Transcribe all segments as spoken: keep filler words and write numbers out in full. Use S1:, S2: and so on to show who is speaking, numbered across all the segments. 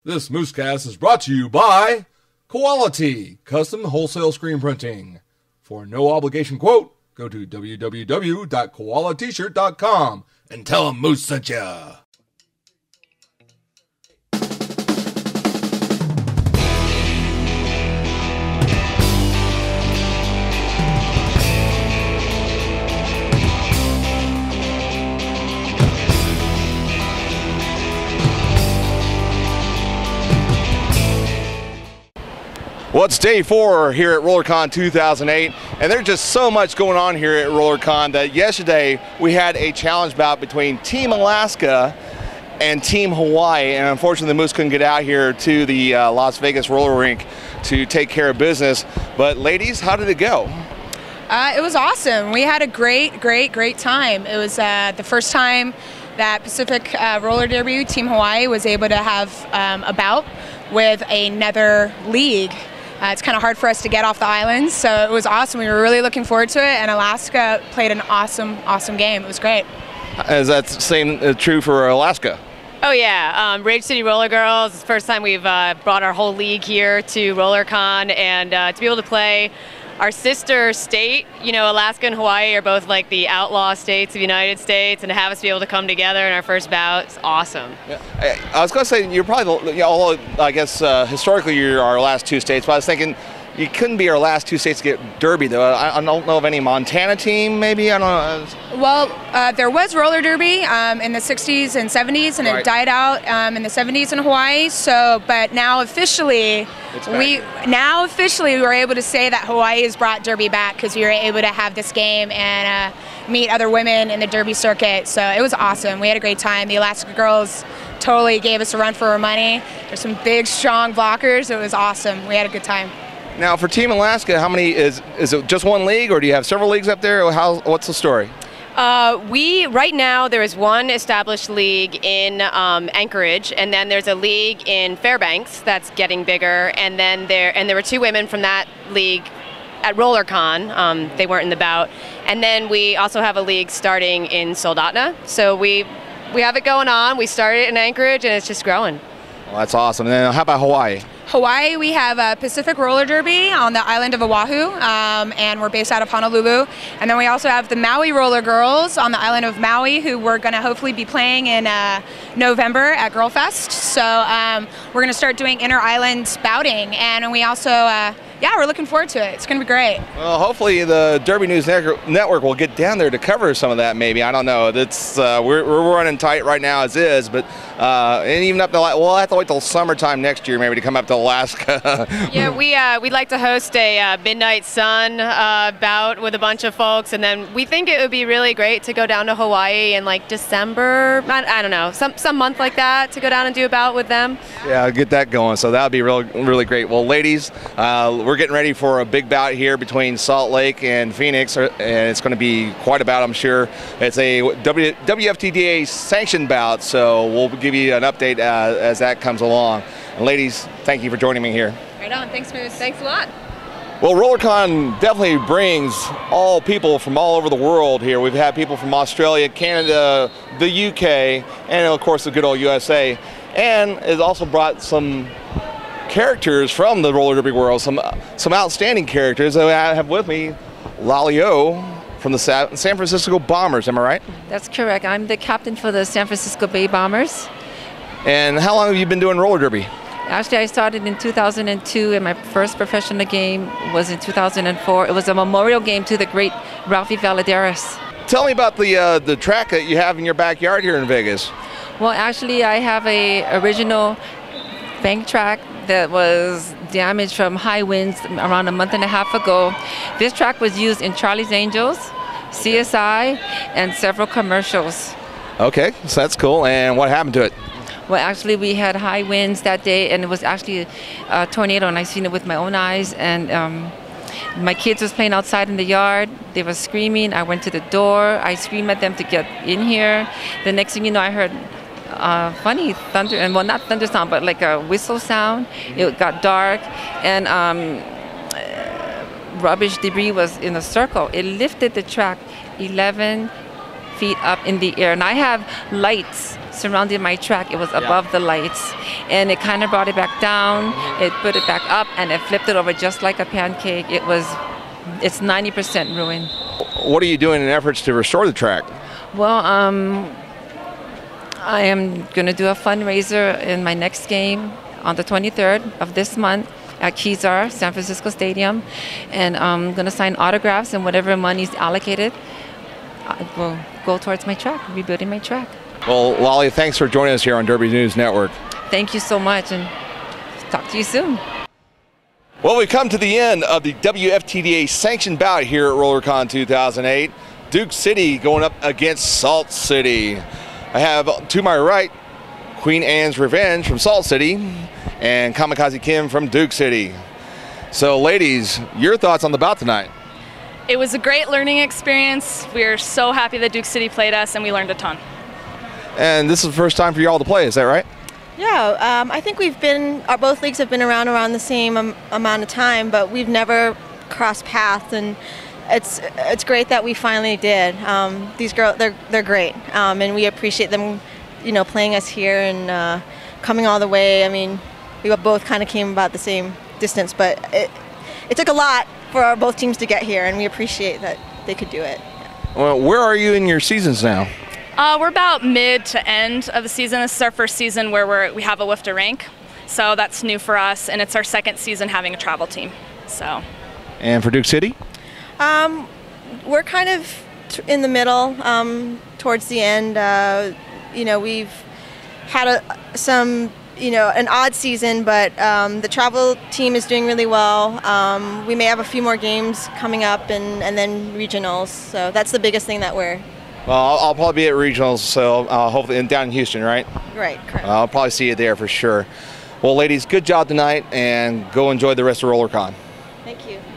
S1: This Moosecast is brought to you by Quality Custom Wholesale Screen Printing. For a no obligation quote, go to w w w dot koala t shirt dot com and tell them Moose sent ya.
S2: Well, it's day four here at RollerCon two thousand eight, and there's just so much going on here at RollerCon that yesterday we had a challenge bout between Team Alaska and Team Hawaii, and unfortunately the Moose couldn't get out here to the uh, Las Vegas roller rink to take care of business. But ladies, how did it go?
S3: Uh, it was awesome. We had a great, great, great time. It was uh, the first time that Pacific uh, Roller Derby Team Hawaii was able to have um, a bout with another league. Uh, it's kind of hard for us to get off the islands, so it was awesome. We were really looking forward to it, and Alaska played an awesome, awesome game. It was great.
S2: Is that same uh, true for Alaska?
S4: Oh yeah, um, Rage City Roller Girls. It's the first time we've uh, brought our whole league here to RollerCon, and uh, to be able to play our sister state, you know, Alaska and Hawaii are both like the outlaw states of the United States, and to have us be able to come together in our first bout is awesome.
S2: Yeah. I was going to say, you're probably, you know, although I guess uh, historically you're our last two states, but I was thinking you couldn't be our last two states to get Derby, though. I, I don't know of any Montana team, maybe? I don't know.
S3: Well, uh, there was roller derby um, in the sixties and seventies, and
S2: right.
S3: it died out um, in the seventies in Hawaii. So, but now officially, we now officially we were able to say that Hawaii has brought Derby back because we were able to have this game and uh, meet other women in the Derby circuit. So it was awesome. We had a great time. The Alaska girls totally gave us a run for our money. There's some big, strong blockers. It was awesome. We had a good time.
S2: Now, for Team Alaska, how many is is it just one league, or do you have several leagues up there? Or how? What's the story?
S4: Uh, we right now there is one established league in um, Anchorage, and then there's a league in Fairbanks that's getting bigger, and then there and there were two women from that league at RollerCon. Um, they weren't in the bout, and then we also have a league starting in Soldotna. So we we have it going on. We started in Anchorage, and it's just growing.
S2: Well, that's awesome. And then how about Hawaii?
S3: Hawaii, we have a Pacific Roller Derby on the island of Oahu, um, and we're based out of Honolulu. And then we also have the Maui Roller Girls on the island of Maui, who we're going to hopefully be playing in uh, November at Girlfest. So um, we're going to start doing inter-island bouting, and we also, uh, yeah, we're looking forward to it. It's going to be great.
S2: Well, hopefully the Derby News Network will get down there to cover some of that. Maybe, I don't know. That's uh, we're we're running tight right now as is, but uh, and even up to we'll have to wait till summertime next year maybe to come up to Alaska.
S4: Yeah, we uh, we'd like to host a uh, Midnight Sun uh, bout with a bunch of folks, and then we think it would be really great to go down to Hawaii in like December. I, I don't know, some some month like that to go down and do a bout with them.
S2: Yeah, get that going. So that would be real really great. Well, ladies, uh, we're getting ready for a big bout here between Salt Lake and Phoenix, and it's going to be quite a bout, I'm sure. It's a w W F T D A sanctioned bout, so we'll give you an update uh, as that comes along. And ladies, thank you for joining me here.
S3: Right on. Thanks, Moose. Thanks a lot.
S2: Well, RollerCon definitely brings all people from all over the world here. We've had people from Australia, Canada, the U K, and of course the good old U S A. And it also brought some characters from the roller derby world, some some outstanding characters. I have with me Lalio from the San Francisco Bombers. Am I right?
S5: That's correct. I'm the captain for the San Francisco Bay Bombers.
S2: And how long have you been doing roller derby?
S5: Actually, I started in two thousand two, and my first professional game was in two thousand four. It was a memorial game to the great Ralphie Valadares.
S2: Tell me about the uh, the track that you have in your backyard here in Vegas.
S5: Well, actually, I have a original bank track that was damaged from high winds around a month and a half ago. This track was used in Charlie's Angels, C S I, and several commercials.
S2: Okay, so that's cool. And what happened to it?
S5: Well, actually, we had high winds that day, and it was actually a tornado, and I seen it with my own eyes. And um, my kids was playing outside in the yard. They were screaming. I went to the door. I screamed at them to get in here. The next thing you know, I heard uh, funny thunder, and well, not thunder sound, but like a whistle sound. It got dark, and um, rubbish debris was in a circle. It lifted the track eleven feet up in the air, and I have lights surrounding my track. It was above the lights, and it kind of brought it back down. It put it back up, and it flipped it over just like a pancake. It was, it's ninety percent ruined.
S2: What are you doing in efforts to restore the track?
S5: Well, um, I am going to do a fundraiser in my next game on the twenty-third of this month at Kezar, San Francisco Stadium, and I'm going to sign autographs, and whatever money is allocated will go towards my track, rebuilding my track.
S2: Well, Lolly, thanks for joining us here on Derby News Network.
S5: Thank you so much, and talk to you soon.
S2: Well, we've come to the end of the W F T D A sanctioned bout here at RollerCon two thousand eight. Duke City going up against Salt City. I have to my right Queen Anne's Revenge from Salt City and Kamikaze Kim from Duke City. So, ladies, your thoughts on the bout tonight?
S6: It was a great learning experience. We are so happy that Duke City played us, and we learned a ton.
S2: And this is the first time for you all to play, is that right?
S7: Yeah, um, I think we've been, our, both leagues have been around around the same um, amount of time, but we've never crossed paths, and it's it's great that we finally did. Um, these girls, they're they're great, um, and we appreciate them, you know, playing us here and uh, coming all the way. I mean, we both kind of came about the same distance, but it it took a lot for our both teams to get here, and we appreciate that they could do it.
S2: Well, where are you in your seasons now?
S6: Uh, we're about mid to end of the season. This is our first season where we're, we have a W I F T rank, so that's new for us, and it's our second season having a travel team. So.
S2: And for Duke City?
S7: Um, we're kind of t in the middle, um, towards the end. Uh, you know, we've had a, some, you know, an odd season, but um, the travel team is doing really well. Um, we may have a few more games coming up, and, and then regionals. So that's the biggest thing that we're.
S2: Well, I'll, I'll probably be at regionals, so uh, hopefully in, down in Houston, right?
S7: Right, correct.
S2: I'll probably see you there for sure. Well, ladies, good job tonight, and go enjoy the rest of RollerCon.
S7: Thank you.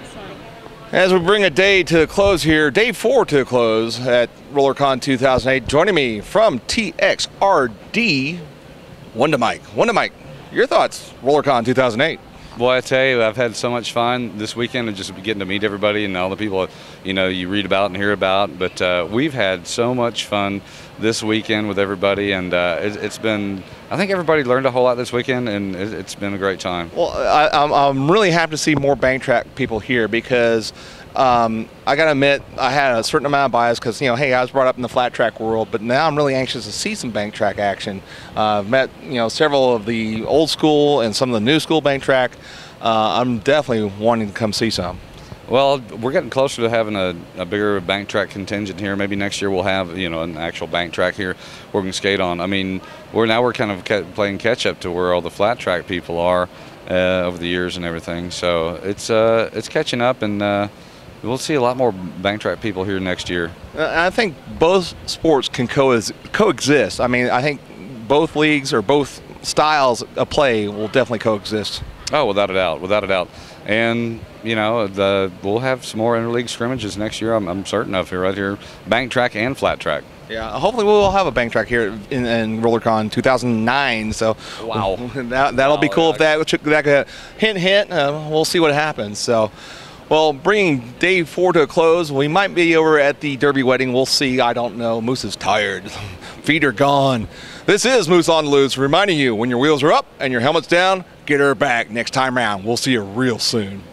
S2: As we bring a day to a close here, day four to a close at RollerCon two thousand eight, joining me from T X R D, Wonder Mike. Wonder Mike, your thoughts, RollerCon two thousand eight?
S8: Boy, I tell you, I've had so much fun this weekend and just getting to meet everybody and all the people, you know, you read about and hear about. But uh, we've had so much fun this weekend with everybody, and uh, it, it's been, I think everybody learned a whole lot this weekend, and it, it's been a great time.
S2: Well, I, I'm, I'm really happy to see more bank track people here because um, I got to admit, I had a certain amount of bias because, you know, hey, I was brought up in the flat track world, but now I'm really anxious to see some bank track action. Uh, I've met, you know, several of the old school and some of the new school bank track. Uh, I'm definitely wanting to come see some.
S8: Well, we're getting closer to having a, a bigger bank track contingent here. Maybe next year we'll have, you know, an actual bank track here where we can skate on. I mean, we're now we're kind of ca playing catch up to where all the flat track people are uh, over the years and everything. So it's uh, it's catching up, and uh, we'll see a lot more bank track people here next year.
S2: I think both sports can co coexist. I mean, I think both leagues or both styles of play will definitely coexist.
S8: Oh, without a doubt, without a doubt. And, you know, the, we'll have some more interleague scrimmages next year, I'm, I'm certain of, here, right here, bank track and flat track.
S2: Yeah, hopefully we'll have a bank track here in, in RollerCon two thousand nine. So
S8: wow,
S2: that, that'll wow, be cool. Yeah. If that, that could hint, hint, uh, we'll see what happens. So, well, bringing day four to a close, we might be over at the Derby wedding. We'll see. I don't know. Moose is tired. Feet are gone. This is Moose on the Loose, reminding you when your wheels are up and your helmet's down, get her back next time round. We'll see you real soon.